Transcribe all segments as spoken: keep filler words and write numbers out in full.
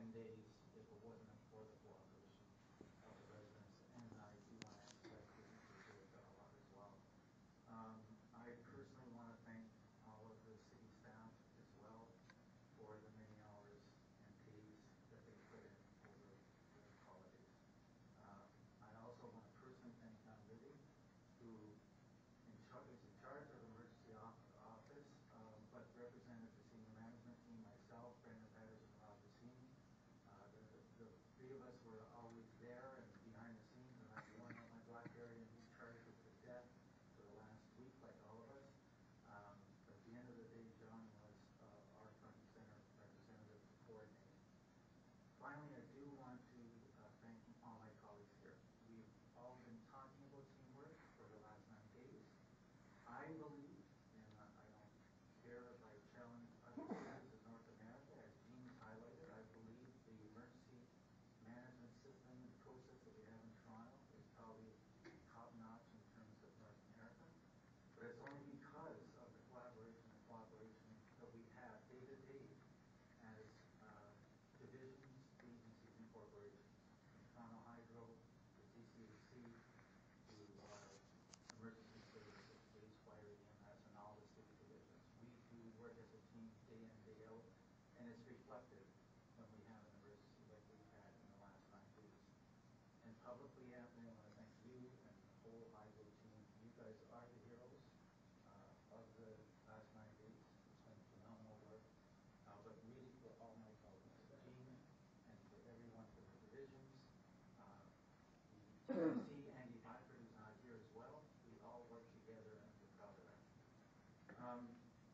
ten days if it wasn't for the cooperation of the residents. And I do want to emphasize the teachers who have done a lot as well. Um, I personally want to thank all of the city staff as well for the many hours and days that they put in over the holidays. Uh, I also want to personally thank Tom Liddy, who in char- is in charge of the emergency off- office, um, but represented the senior management team, myself, Brandon Patterson, and Rob Bassini. Uh, the, the three of us were always there and behind the scenes, and I'm the one on my Blackberry and in charge of the debt for the last week, like all of us. Um, but at the end of the day, John was uh, our front and center representative coordinating. Finally, I do want to uh, thank all my colleagues here. We've all been talking about teamwork for the last nine days. I believe, and I don't care if I challenge other cities of North America, as Jean highlighted, I believe the emergency management system and process that we have in Toronto is probably top-notch in terms of North America. But it's only because of the collaboration and cooperation that we have day to day as uh, divisions, agencies, and corporations. From Toronto Hydro, to T C A C, to uh, emergency services, police, fire, E M S, and all the city divisions. We do work as a team day in, day out, and it's reflected when we have an emergency like we've had in the last nine days. And publicly, Anthony, I want to thank you and the whole Hydro team. You guys are the heroes uh, of the last nine days. It's been phenomenal work. Uh, but really for all my colleagues, Jean, and for everyone for the divisions, uh, the T C, Andy Blackford, who's not here as well, we all work together and we're proud of that. Um,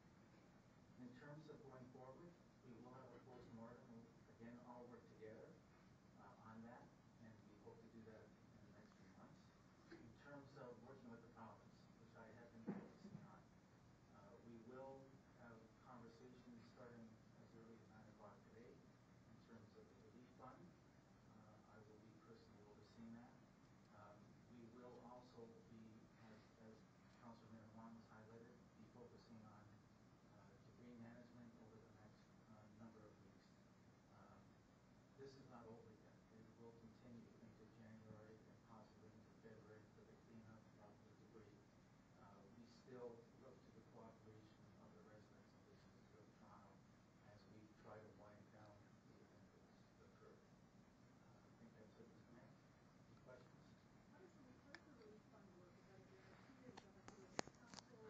in terms of going forward, we will have a post-mortem. We'll again all work together uh, on that, and we hope to do that in the next few months. In terms of working with the province, which I have been focusing on, uh, we will have conversations starting as early as nine o'clock today in terms of the relief fund. Uh, I will be personally overseeing that. Um, we will also be, as, as Councilor Minnan was highlighted, be focusing on uh, debris management over the next uh, number of weeks. Um, this is not over yet. It will continue into January and possibly into February for the cleanup of the debris. Uh, we still look to the cooperation of the residents of the city of Toronto as we try to wind down the event that has occurred. Uh, I think that's it, Mister Mayor. Any questions? How does the, how does the relief fund work? Is that a guarantee? Is that a council?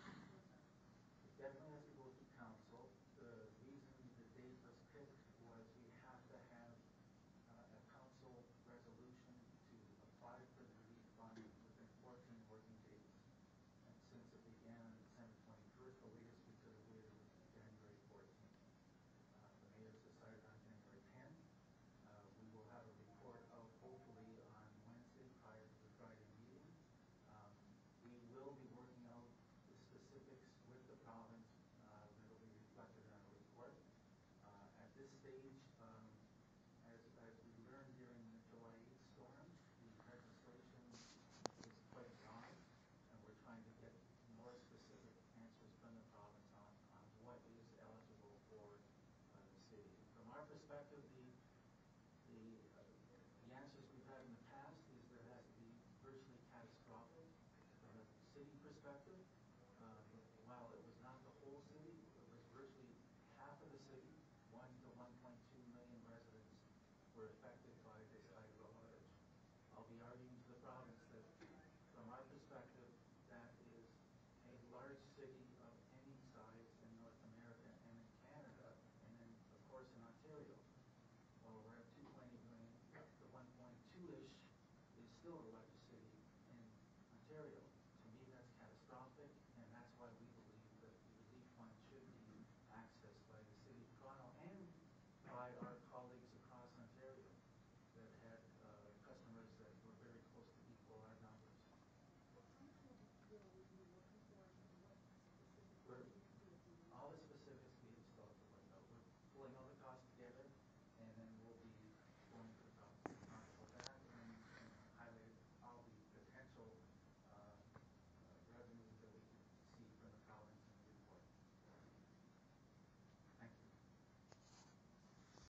It definitely has to go to council. The reason the date was picked was we have to have uh, a council resolution to apply for the relief fund within fourteen working days. And since it began on December twenty-first, the latest we could have waited was January fourteenth. Uh, the mayor decided on January tenth. Uh, we will have a report out hopefully on Wednesday prior to the Friday meeting. Um, we will be working out the specifics with the province uh, that will be reflected in our report. Uh, at this stage, um, as, as we learned during the July eighth storm, the legislation is quite broad, and we're trying to get more specific answers from the province on, on what is eligible for uh, the city. From our perspective, the the, uh, the answers we've had in the past is there has to be virtually catastrophic from a city perspective. Um, while it was not the whole city, it was virtually half of the city, one to one point two million residents were affected by this hydro outage. I'll be arguing to the province that from our perspective, that is a large city of any size in North America and in Canada, and then of course in Ontario. Well, we're at two point eight million. The one point two-ish is still a